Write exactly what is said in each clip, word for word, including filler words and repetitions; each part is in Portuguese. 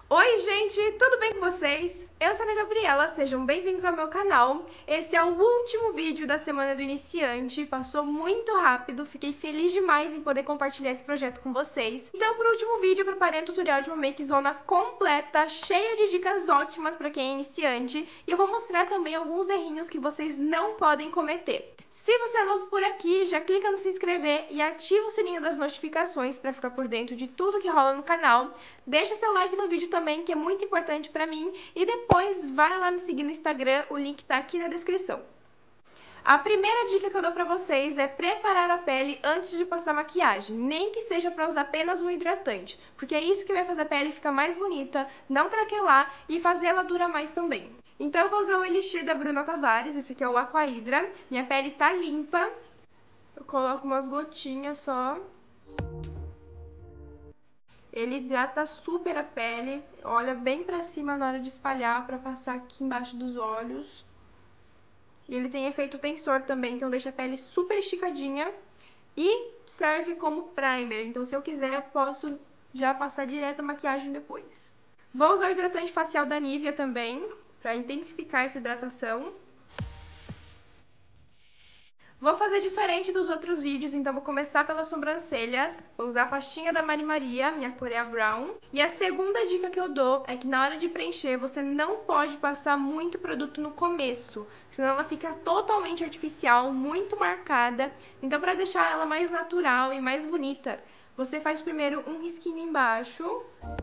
Oi gente, tudo bem com vocês? Eu sou a Ana Gabriela, sejam bem-vindos ao meu canal. Esse é o último vídeo da Semana do Iniciante, passou muito rápido, fiquei feliz demais em poder compartilhar esse projeto com vocês. Então, por último vídeo, eu preparei um tutorial de uma makezona completa, cheia de dicas ótimas para quem é iniciante, e eu vou mostrar também alguns errinhos que vocês não podem cometer. Se você é novo por aqui, já clica no se inscrever e ativa o sininho das notificações para ficar por dentro de tudo que rola no canal. Deixa seu like no vídeo também, que é muito importante para mim. E depois vai lá me seguir no Instagram, o link tá aqui na descrição. A primeira dica que eu dou pra vocês é preparar a pele antes de passar maquiagem, nem que seja para usar apenas um hidratante, porque é isso que vai fazer a pele ficar mais bonita, não craquelar e fazer ela durar mais também. Então eu vou usar o Elixir da Bruna Tavares, esse aqui é o Aqua Hydra. Minha pele tá limpa, eu coloco umas gotinhas só. Ele hidrata super a pele, olha bem pra cima na hora de espalhar pra passar aqui embaixo dos olhos. E ele tem efeito tensor também, então deixa a pele super esticadinha e serve como primer. Então se eu quiser eu posso já passar direto a maquiagem depois. Vou usar o hidratante facial da Nivea também, pra intensificar essa hidratação. Vou fazer diferente dos outros vídeos, então vou começar pelas sobrancelhas. Vou usar a pastinha da Mari Maria, minha cor é a Brown. E a segunda dica que eu dou é que na hora de preencher, você não pode passar muito produto no começo, senão ela fica totalmente artificial, muito marcada. Então, para deixar ela mais natural e mais bonita, você faz primeiro um risquinho embaixo.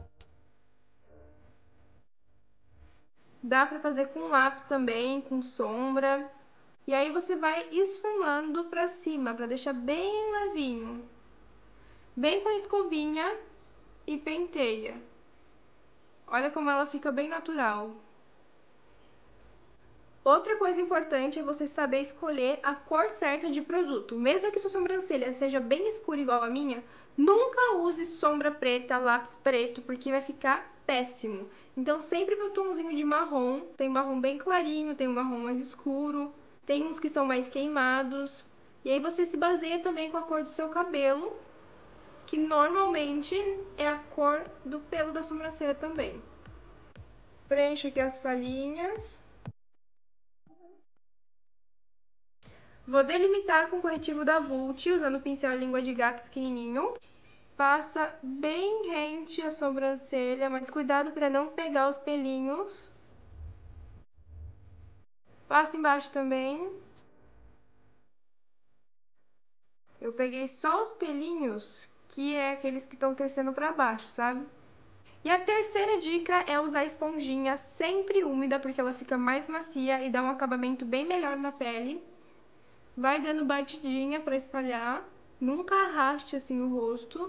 Dá pra fazer com lápis também, com sombra. E aí você vai esfumando pra cima, pra deixar bem levinho. Bem com a escovinha e penteia. Olha como ela fica bem natural. Outra coisa importante é você saber escolher a cor certa de produto. Mesmo que sua sobrancelha seja bem escura igual a minha, nunca use sombra preta, lápis preto, porque vai ficar péssimo. Então sempre para o tomzinho de marrom. Tem marrom bem clarinho, tem um marrom mais escuro, tem uns que são mais queimados. E aí você se baseia também com a cor do seu cabelo, que normalmente é a cor do pelo da sobrancelha também. Preencho aqui as falhinhas. Vou delimitar com o corretivo da Vult, usando o pincel língua de gato pequenininho. Passa bem rente a sobrancelha, mas cuidado para não pegar os pelinhos. Passa embaixo também. Eu peguei só os pelinhos, que é aqueles que estão crescendo para baixo, sabe? E a terceira dica é usar a esponjinha sempre úmida, porque ela fica mais macia e dá um acabamento bem melhor na pele. Vai dando batidinha para espalhar, nunca arraste assim o rosto.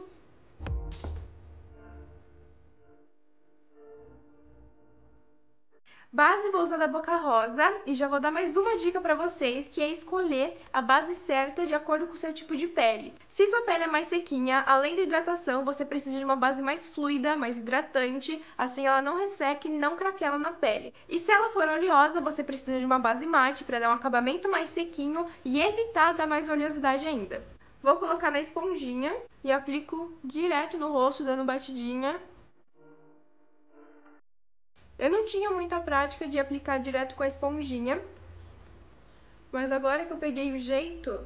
Base vou usar da Boca Rosa e já vou dar mais uma dica pra vocês, que é escolher a base certa de acordo com o seu tipo de pele. Se sua pele é mais sequinha, além da hidratação, você precisa de uma base mais fluida, mais hidratante, assim ela não resseca e não craquela na pele. E se ela for oleosa, você precisa de uma base mate para dar um acabamento mais sequinho e evitar dar mais oleosidade ainda. Vou colocar na esponjinha e aplico direto no rosto, dando batidinha. Eu não tinha muita prática de aplicar direto com a esponjinha, mas agora que eu peguei o jeito,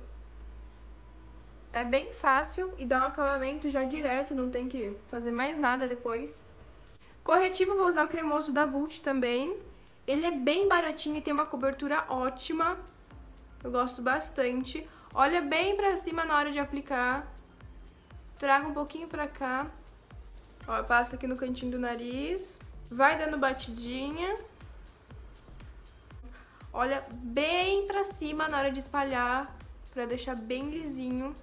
é bem fácil e dá um acabamento já direto, não tem que fazer mais nada depois. Corretivo vou usar o cremoso da Vult também. Ele é bem baratinho e tem uma cobertura ótima. Eu gosto bastante. Olha bem pra cima na hora de aplicar. Traga um pouquinho pra cá. Ó, passa aqui no cantinho do nariz. Vai dando batidinha. Olha bem pra cima na hora de espalhar, pra deixar bem lisinho.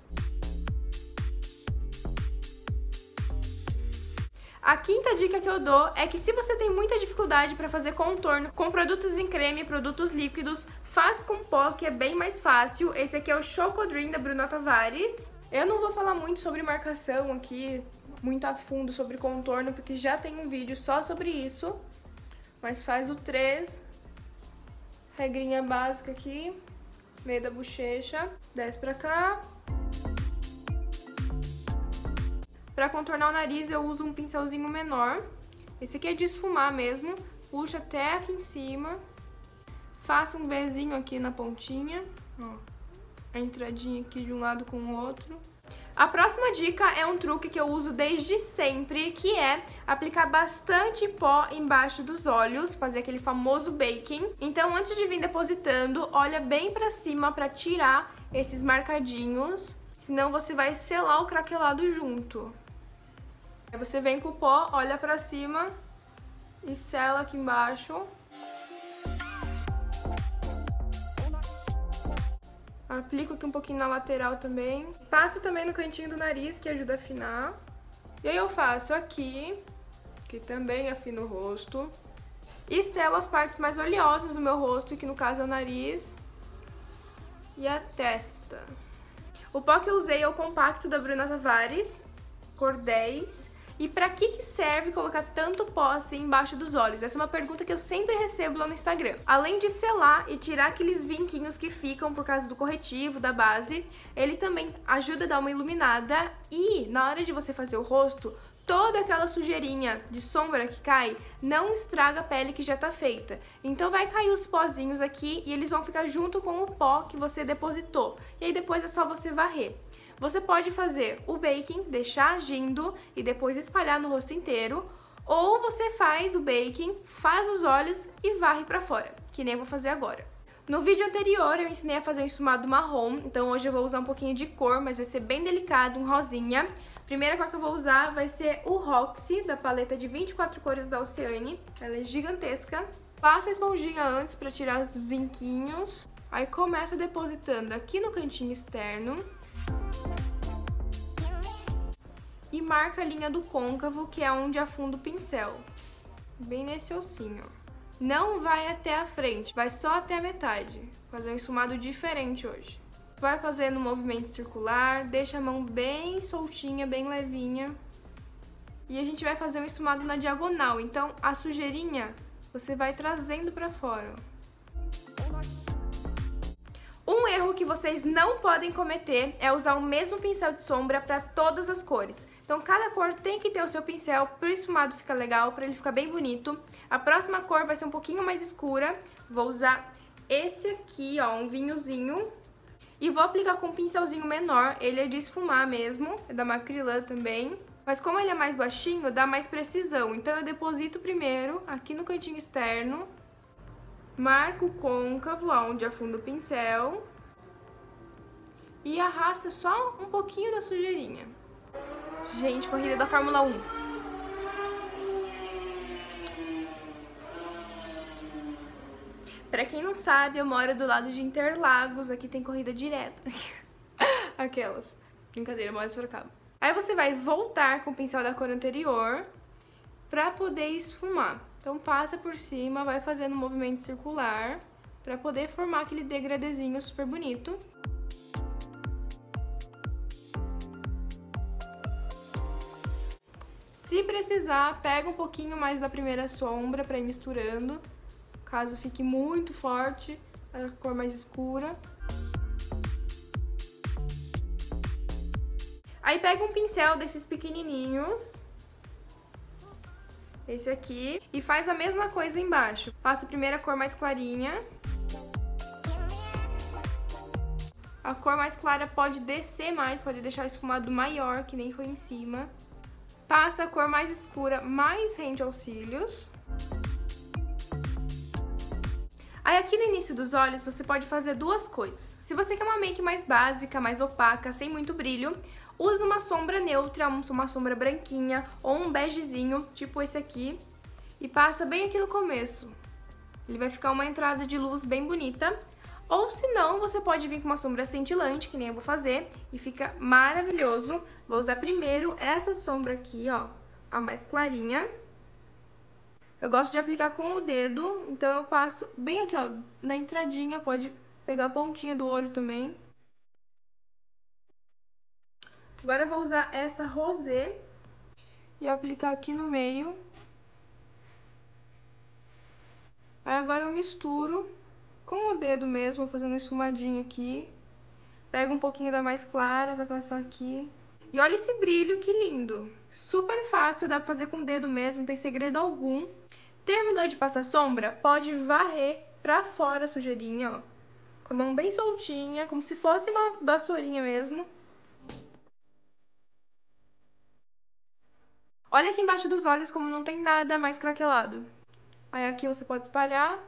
A quinta dica que eu dou é que se você tem muita dificuldade para fazer contorno com produtos em creme, produtos líquidos, faz com pó, que é bem mais fácil. Esse aqui é o Choco Dream da Bruna Tavares. Eu não vou falar muito sobre marcação aqui, muito a fundo sobre contorno, porque já tem um vídeo só sobre isso. Mas faz o três, regrinha básica aqui, meio da bochecha, desce pra cá. Pra contornar o nariz eu uso um pincelzinho menor, Esse aqui é de esfumar mesmo. Puxa até aqui em cima. Faça um Vzinho aqui na pontinha. Ó, a entradinha aqui de um lado com o outro. A próxima dica é um truque que eu uso desde sempre, que é aplicar bastante pó embaixo dos olhos, fazer aquele famoso baking. Então, antes de vir depositando, olha bem pra cima pra tirar esses marcadinhos, senão você vai selar o craquelado junto. Aí você vem com o pó, olha pra cima e sela aqui embaixo. Aplico aqui um pouquinho na lateral também. Passa também no cantinho do nariz, que ajuda a afinar. E aí eu faço aqui, que também afina o rosto. E selo as partes mais oleosas do meu rosto, que no caso é o nariz e a testa. O pó que eu usei é o compacto da Bruna Tavares, cor dez. E pra que que serve colocar tanto pó assim embaixo dos olhos? Essa é uma pergunta que eu sempre recebo lá no Instagram. Além de selar e tirar aqueles vinquinhos que ficam por causa do corretivo, da base, ele também ajuda a dar uma iluminada e, na hora de você fazer o rosto, toda aquela sujeirinha de sombra que cai não estraga a pele que já tá feita. Então vai cair os pozinhos aqui e eles vão ficar junto com o pó que você depositou. E aí depois é só você varrer. Você pode fazer o baking, deixar agindo e depois espalhar no rosto inteiro, ou você faz o baking, faz os olhos e varre pra fora, que nem eu vou fazer agora. No vídeo anterior eu ensinei a fazer um esfumado marrom, então hoje eu vou usar um pouquinho de cor, mas vai ser bem delicado, um rosinha. A primeira cor que eu vou usar vai ser o Roxy, da paleta de vinte e quatro cores da Oceane. Ela é gigantesca. Passa a esponjinha antes pra tirar os vinquinhos. Aí começa depositando aqui no cantinho externo. E marca a linha do côncavo, que é onde afunda o pincel. Bem nesse ossinho. Não vai até a frente, vai só até a metade. Vou fazer um esfumado diferente hoje. Vai fazendo um movimento circular, deixa a mão bem soltinha, bem levinha. E a gente vai fazer um esfumado na diagonal, então a sujeirinha você vai trazendo pra fora. Um erro que vocês não podem cometer é usar o mesmo pincel de sombra para todas as cores. Então cada cor tem que ter o seu pincel para o esfumado ficar legal, para ele ficar bem bonito. A próxima cor vai ser um pouquinho mais escura. Vou usar esse aqui, ó, um vinhozinho. E vou aplicar com um pincelzinho menor, ele é de esfumar mesmo, é da Macrylan também. Mas como ele é mais baixinho, dá mais precisão. Então eu deposito primeiro aqui no cantinho externo. Marco o côncavo, onde afunda o pincel. E arrasta só um pouquinho da sujeirinha. Gente, corrida da Fórmula um. Pra quem não sabe, eu moro do lado de Interlagos. Aqui tem corrida direta. Aquelas. Brincadeira, eu moro em Sorocaba. Aí você vai voltar com o pincel da cor anterior pra poder esfumar. Então passa por cima, vai fazendo um movimento circular pra poder formar aquele degradezinho super bonito. Se precisar, pega um pouquinho mais da primeira sombra pra ir misturando, caso fique muito forte, a cor mais escura. Aí pega um pincel desses pequenininhos, esse aqui, e faz a mesma coisa embaixo. Passa primeiro a cor mais clarinha. A cor mais clara pode descer mais, pode deixar o esfumado maior, que nem foi em cima. Passa a cor mais escura, mais rente aos cílios. Aí aqui no início dos olhos você pode fazer duas coisas. Se você quer uma make mais básica, mais opaca, sem muito brilho, usa uma sombra neutra, uma sombra branquinha ou um begezinho, tipo esse aqui, e passa bem aqui no começo. Ele vai ficar uma entrada de luz bem bonita. Ou se não, você pode vir com uma sombra cintilante, que nem eu vou fazer, e fica maravilhoso. Vou usar primeiro essa sombra aqui, ó, a mais clarinha. Eu gosto de aplicar com o dedo, então eu passo bem aqui, ó, na entradinha, pode pegar a pontinha do olho também. Agora eu vou usar essa rosé e aplicar aqui no meio. Aí agora eu misturo com o dedo mesmo, fazendo esfumadinho aqui. Pega um pouquinho da mais clara, vai passar aqui. E olha esse brilho, que lindo! Super fácil, dá pra fazer com o dedo mesmo, não tem segredo algum. Terminou de passar sombra, pode varrer pra fora a sujeirinha, ó. Com a mão bem soltinha, como se fosse uma vassourinha mesmo. Olha aqui embaixo dos olhos como não tem nada mais craquelado. Aí aqui você pode espalhar.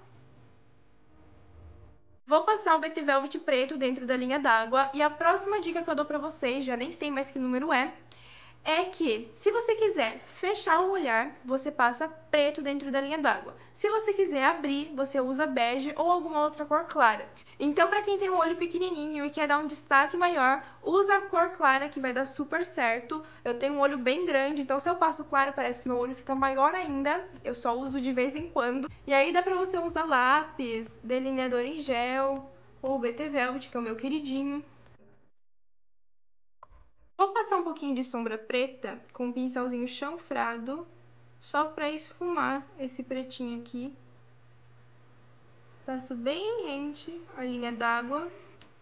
Vou passar o Beauty Velvet preto dentro da linha d'água. E a próxima dica que eu dou pra vocês, já nem sei mais que número é, é que, se você quiser fechar o olhar, você passa preto dentro da linha d'água. Se você quiser abrir, você usa bege ou alguma outra cor clara. Então, para quem tem um olho pequenininho e quer dar um destaque maior, usa a cor clara que vai dar super certo. Eu tenho um olho bem grande, então se eu passo claro, parece que meu olho fica maior ainda. Eu só uso de vez em quando. E aí dá pra você usar lápis, delineador em gel ou Beauty Velvet, que é o meu queridinho. Vou passar um pouquinho de sombra preta com um pincelzinho chanfrado, só para esfumar esse pretinho aqui. Passo bem rente a linha d'água.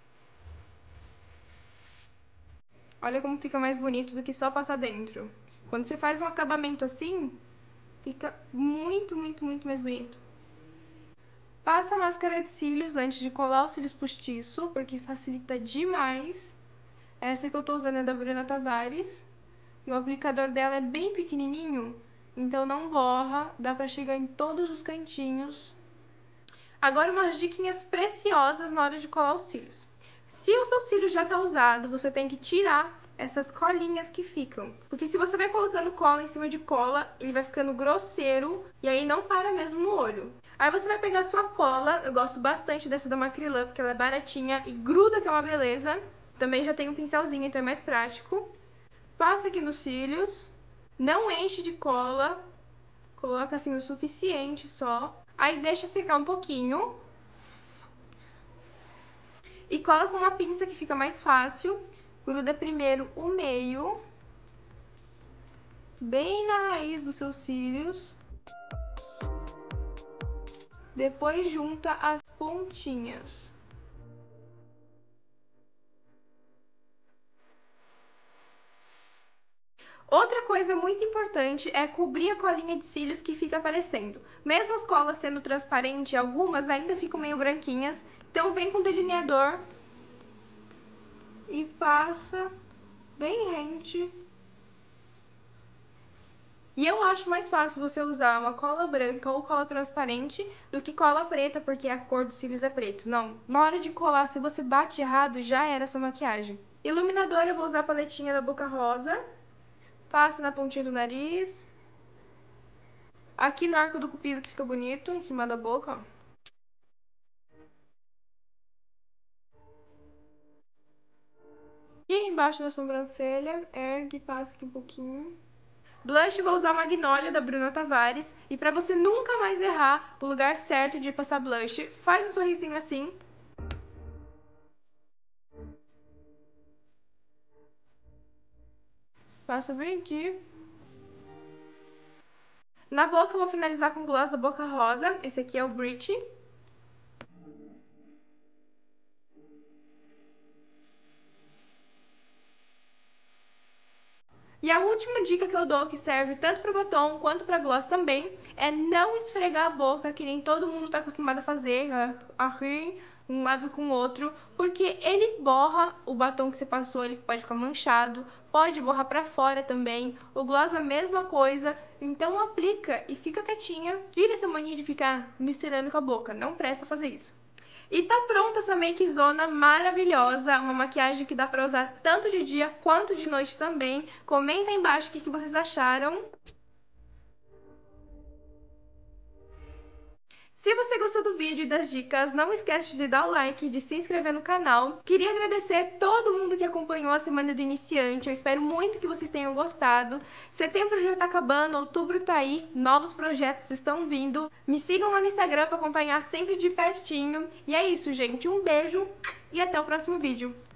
Olha como fica mais bonito do que só passar dentro. Quando você faz um acabamento assim, fica muito, muito, muito mais bonito. Passa a máscara de cílios antes de colar os cílios postiço, porque facilita demais. Essa que eu tô usando é da Bruna Tavares. E o aplicador dela é bem pequenininho, então não borra, dá pra chegar em todos os cantinhos. Agora umas diquinhas preciosas na hora de colar os cílios. Se o seu cílio já tá usado, você tem que tirar essas colinhas que ficam. Porque se você vai colocando cola em cima de cola, ele vai ficando grosseiro e aí não para mesmo no olho. Aí você vai pegar a sua cola, eu gosto bastante dessa da Macrylan, porque ela é baratinha e gruda, que é uma beleza. Também já tem um pincelzinho, então é mais prático. Passa aqui nos cílios, não enche de cola, coloca assim o suficiente só. Aí deixa secar um pouquinho. E cola com uma pinça que fica mais fácil. Gruda primeiro o meio, bem na raiz dos seus cílios. Depois junta as pontinhas. Outra coisa muito importante é cobrir a colinha de cílios que fica aparecendo. Mesmo as colas sendo transparentes, algumas ainda ficam meio branquinhas. Então vem com delineador e passa bem rente. E eu acho mais fácil você usar uma cola branca ou cola transparente do que cola preta, porque a cor dos cílios é preto. Não, na hora de colar, se você bate errado, já era a sua maquiagem. Iluminador, eu vou usar a paletinha da Boca Rosa. Passo na pontinha do nariz. Aqui no arco do cupido, que fica bonito, em cima da boca, ó. E embaixo da sobrancelha, ergue e passa aqui um pouquinho. Blush, vou usar o Magnolia da Bruna Tavares. E pra você nunca mais errar o lugar certo de passar blush, faz um sorrisinho assim. Passa bem aqui. Na boca eu vou finalizar com o gloss da Boca Rosa. Esse aqui é o Brit. E a última dica que eu dou, que serve tanto para batom quanto para gloss também, é não esfregar a boca, que nem todo mundo está acostumado a fazer, assim, um lábio com o outro, porque ele borra o batom que você passou, ele pode ficar manchado, pode borrar para fora também. O gloss é a mesma coisa, então aplica e fica quietinha. Tira essa mania de ficar misturando com a boca, não presta fazer isso. E tá pronta essa makezona maravilhosa, uma maquiagem que dá pra usar tanto de dia quanto de noite também. Comenta aí embaixo o que que vocês acharam. Se você gostou do vídeo e das dicas, não esquece de dar o like e de se inscrever no canal. Queria agradecer todo mundo que acompanhou a Semana do Iniciante, eu espero muito que vocês tenham gostado. Setembro já tá acabando, outubro tá aí, novos projetos estão vindo. Me sigam lá no Instagram para acompanhar sempre de pertinho. E é isso, gente, um beijo e até o próximo vídeo.